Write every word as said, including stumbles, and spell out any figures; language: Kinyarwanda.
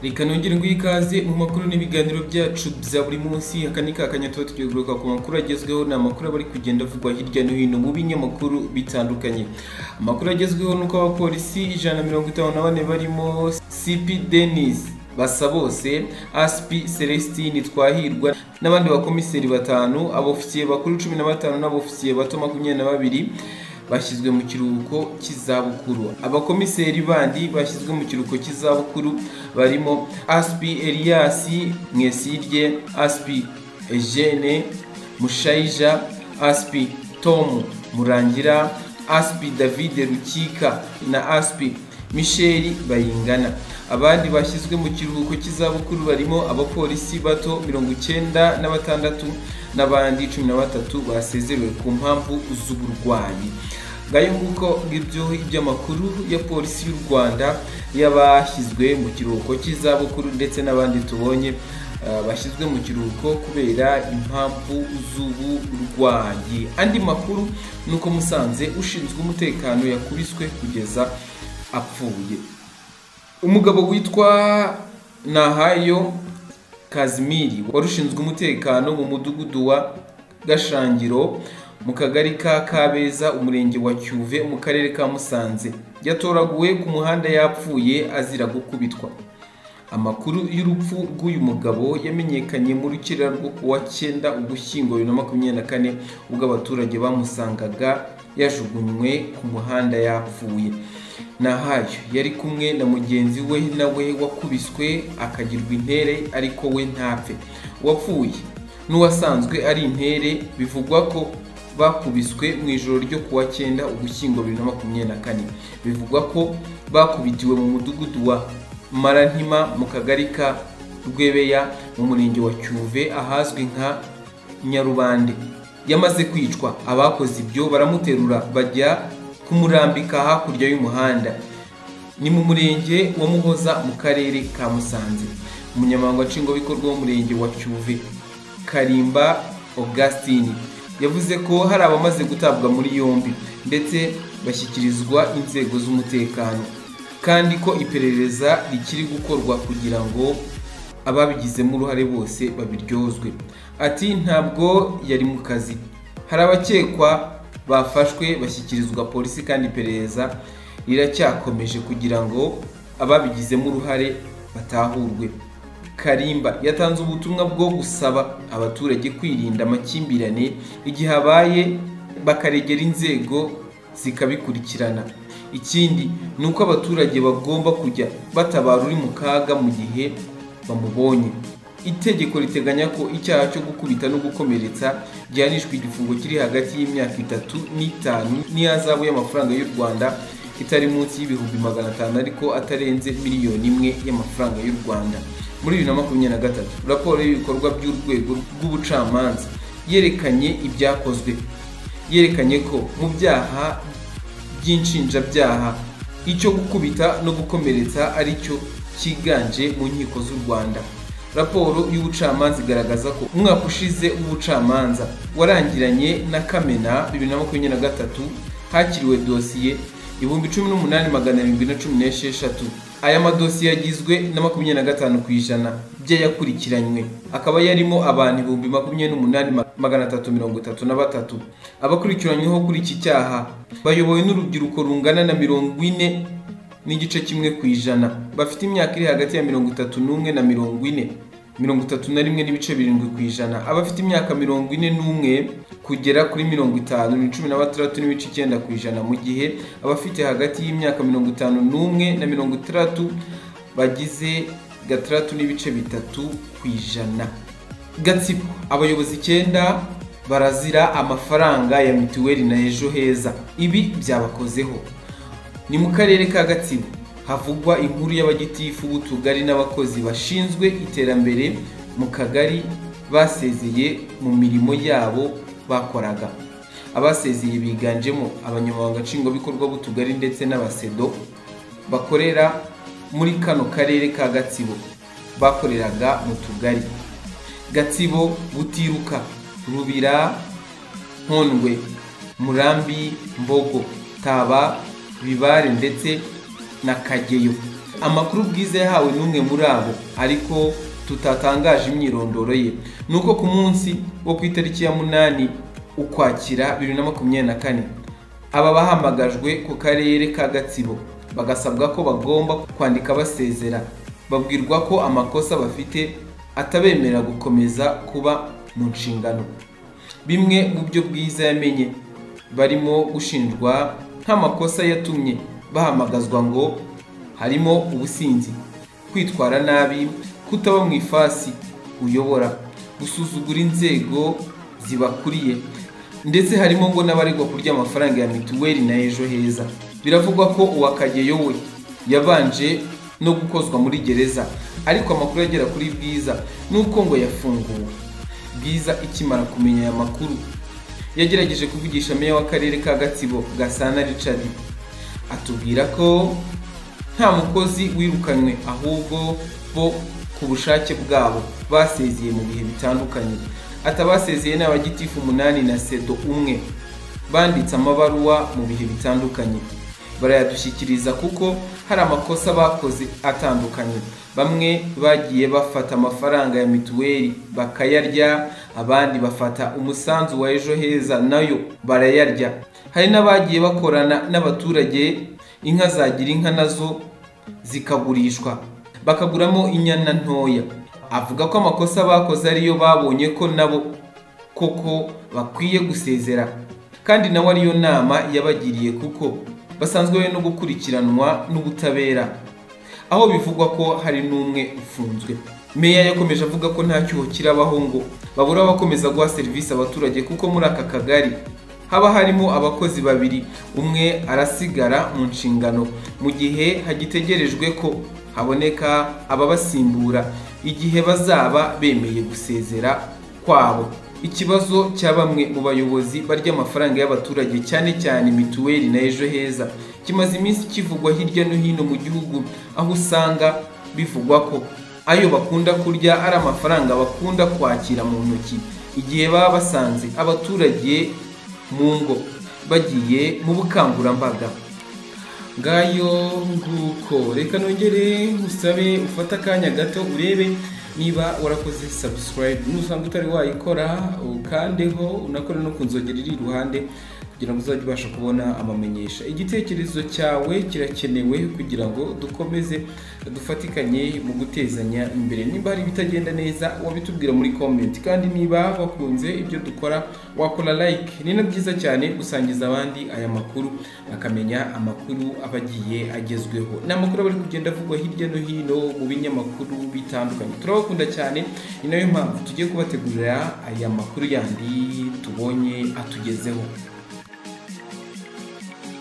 Reka nongere ngo ikaze mu makuru n'ibiganiro byacu bya buri munsi akanika akanyatuba tugiye kugaruka ku makuru agezweho na makuru bari kugenda avugwa hirya no hino mu binyamakuru bitandukanye. Amakuru agezweho nuko abapolisi ijana na mirongo itanu na bane barimo C P Denis Basabose, A S P Celestine Twahirwa n'abandi bakomiseri batanu, abofisiye bakuru cumi na batanu n'abofisiye bato makumyabiri na babiri bashyizwe mu kiruhuko cy'izabukuru. Abakomiseri bandi bashyizwe mu kiruhuko cy'izabukuru barimo A S P Elias Mwesirye, A S P Eugene Mushayija, A S P Tom Murangira, A S P David Rukika na A S P Michel Bayingana. Abandi bashyizwe mu kiruhuko cy'izabukuru barimo abapolisi bato mirongo icyenda na batandatu n'abandi cumi na batatu basezerewe ku mpamvu z'uburwayi. Ngayo nguko ngibyo iby'amakuru ya polisi y'u Rwanda yabashyizwe mu kiruhuko cy'izabukuru ndetse n'abandi tubonye uh, bashyizwe mu kiruhuko kubera impamvu z'uburwayi. Andi makuru nuko Musanze ushinzwe umutekano yakubiswe kugeza apfuye. Umugabo witwa Nahayo Kazimiri warushinzwe umutekano mu mudugudu wa Gashangiro mu kagari ka Kabeza umurenge wa Cyuve mu karere ka Musanze yatoraguwe ku muhanda yapfuye azira gukubitwa. Amakuru y'urupfu rw'uyu mugabo yamenyekanye mu rukira rwo kuwa cyenda Ugushyingo bibiri na makumyabiri na kane ubwo abaturage bamusangaga yajugunywe ku muhanda yapfuye. Nahayo yari kumwe na mugenzi we nawe wakubiswe akagirwa intere ariko we ntapfe. Wapfuye n'uwasanzwe ari intere bivugwa ko bakubiswe mu ijoro ryo kuwa cyenda Ugushyingo bibiri na makumyabiri na kane. Bivugwa ko bakubitiwe mu mudugudu wa Marantima mu kagari ka Rwebeya mu murenge wa Cyuve ahazwi nka Nyarubande. Yamaze kwicwa abakoze ibyo baramuterura bajya kumurambika hakurya y'umuhanda ni mu murenge wa Muhoza mu karere ka Musanze. Umunyamabanga nshingwabikorwa w'umurenge wa Cyuve Karimba Augustine yavuze ko hari abamaze gutabwa muri yombi ndetse bashyikirizwa inzego z'umutekano kandi ko iperereza rikiri gukorwa kugira ngo ababigizemo uruhare bose babiryozwe. Ati ntabwo yari mu kazi, hari abakekwa bafashwe bashyikirizwa polisi kandi iperereza riracyakomeje kugira ngo ababigizemo uruhare batahurwe. Karimba yatanze ubutumwa bwo gusaba abaturage kwirinda amakimbirane igihe habaye bakaregera inzego zikabikurikirana. Ikindi ni uko abaturage bagomba kujya batabara uri mu kaga mu gihe bamubonye. Itegeko riteganya ko icyaha cyo gukubita no gukomeretsa gihanishwa igifungo kiri hagati y'imyaka itatu n'itanu n'ihazabu y'amafaranga y'u Rwanda itari munsi y'ibihumbi magana atanu ariko atarenze miliyoni imwe y'amafaranga y'u Rwanda. Muri bibiri na makumyabiri na gatatu raporo y'ibikorwa by'urwego rw'ubucamanza yerekanye ibyakozwe yerekanye ko mu byaha by'inshinjabyaha icyo gukubita no gukomeretsa ari cyo kiganje mu nkiko z'u Rwanda. Raporo y'ubucamanza igaragaza ko umwaka ushize w'ubucamanza warangiranye na Kamena bibiri na makumyabiri na gatatu hakiriwe dosiye ibihumbi cumi n'umunani magana arindwi na cumi n'esheshatu. Aya madosiye yagizwe na makumyabiri na gatanu ku ijana by'ayakurikiranywe akaba yarimo abantu ibihumbi makumyabiri n'umunani magana atatu mirongo itatu na batatu. Abakurikiranyweho kuri iki cyaha bayobowe n'urubyiruko rungana na mirongo ine n'igice kimwe ku ijana bafite imyaka iri hagati ya mirongo itatu n'umwe na mirongo ine mirongo itatu na rimwe n'ibice birindwi ku ijana. Abafite imyaka mirongo ine n'umwe kugera kuri mirongo itanu ni cumi na batandatu n'ibice icyenda ku ijana mu gihe abafite hagati y'imyaka mirongo itanu n'umwe na mirongo itandatu bagize gatandatu n'ibice bitatu ku ijana. Gatsibo abayobozi icyenda barazira amafaranga ya mituweli na ejo heza. Ibi byabakozeho. Ni mu karere ka Gatsibo havugwa inkuru y'abagitifu b'utugari n'abakozi bashinzwe iterambere mu kagari basezeye mu mirimo yabo bakoraga. Abasezeye biganjemo abanyamabanga nshingwabikorwa b'utugari ndetse n'abasedo bakorera muri kano karere ka Gatsibo bakoreraga mu tugari Gatsibo, Butiruka, Rubira, Nkondwe, Murambi, Mbogo, Taba, Bibare ndetse na Kageyo. Amakuru Bwiza yahawe n'umwe muri abo ariko tutatangaje imyirondoro ye nuko ku munsi wo ku itariki ya munani Ukwakira bibiri na makumyabiri na kane aba bahamagajwe ku karere ka Gatsibo bagasabwa ko bagomba kwandika basezera, babwirwa ko amakosa bafite atabemera gukomeza kuba mu nshingano. Bimwe mu byo Bwiza yamenye barimo gushinjwa nk'amakosa yatumye bahamagazwa ngo harimo ubusinzi, kwitwara nabi, kutaba mu ifasi uyobora, gusuzugura inzego zibakuriye, ndetse harimo ngo n'abaregwa kurya amafaranga ya mituweli na Ejo Heza. Biravugwa ko Uwakageyo we yabanje no gukozwa muri gereza, ariko amakuru agera kuri Bwiza nuko ngo yafunguwe. Bwiza ikimara kumenya aya makuru yagerageje kuvugisha meya w'akarere ka Gatsibo Gasana Richard, atubwira ko nta mukozi wirukanywe ahubwo bo ku bushake bwabo basezeye mu bihe bitandukanye. Atabasezeye n'abagitifu umunani na sedo umwe banditse amabaruwa mu bihe bitandukanye barayadushyikiriza kuko hari amakosa bakoze atandukanye. Bamwe bagiye bafata amafaranga ya mituweli bakayarya, abandi bafata umusanzu wa Ejo Heza nayo barayarya. Hari n'abagiye bakorana n'abaturage inka zagira inka nazo zikagurishwa bakaguramo inyana ntoya. Avuga ko amakosa bakoze ariyo babonye ko nabo koko bakwiye gusezera, kandi nawe ariyo nama yabagiriye kuko basanzwe no gukurikiranwa n'ubutabera, aho bivugwa ko hari n'umwe ufunzwe. Meya yakomeje avuga ko nta cyuho kirabaho ngo babura abakomeza guha serivisi abaturage kuko muri aka kagari haba harimo abakozi babiri, umwe arasigara mu nshingano mu gihe hagitegerejwe ko haboneka ababasimbura igihe bazaba bemeye gusezera kwabo. Ikibazo cya bamwe mu bayobozi barya amafaranga y'abaturage cyane cyane mituweli na Ejo Heza kimaze iminsi kivugwa hirya no hino mu gihugu, aho usanga bivugwa ko ayo bakunda kurya ari amafaranga bakunda kwakira mu ntoki igihe baba basanze abaturage mu ngo bagiye mu bukangurambaga. Ngayo nguko, reka nongere usabe ufata akanya gato urebe niba warakoze subscribe, nusanga utari wayikora ukandeho, unakora no kunzogera iri iruhande kugira ngo uzajye ubasha kubona amamenyesha. Igitekerezo cyawe kirakenewe kugira ngo dukomeze dufatikanye mu gutezanya imbere. Niba hari bitagenda neza wabitubwira muri comment, kandi niba wakunze ibyo dukora wakora like. Ni na byiza cyane gusangiza abandi aya makuru bakamenya amakuru abagiye agezweho, n'amakuru bari kugenda avugwa hirya no hino mu binyamakuru bitandukanye. Turabakunda cyane, ni nayo mpamvu tugiye kubategurira aya makuru yandi tubonye atugezeho.